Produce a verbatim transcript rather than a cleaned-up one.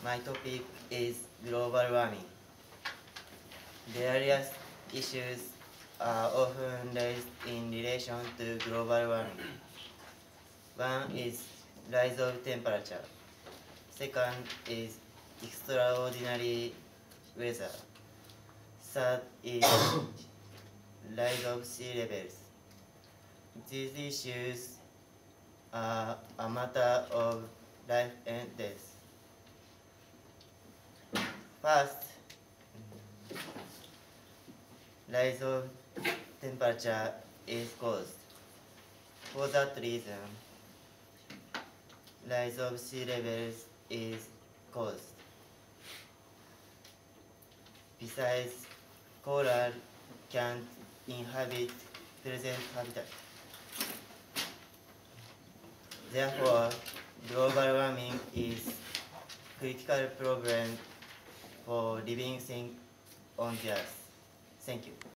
My topic is global warming. Various issues are often raised in relation to global warming. One is rise of temperature. Second is extraordinary weather. Third is rise of sea levels. These issues are a matter of life and death. First, rise of temperature is caused. For that reason, rise of sea levels is caused. Besides, coral can't inhabit present habitat. Therefore, global warming is a critical problem for living things on the earth. Thank you.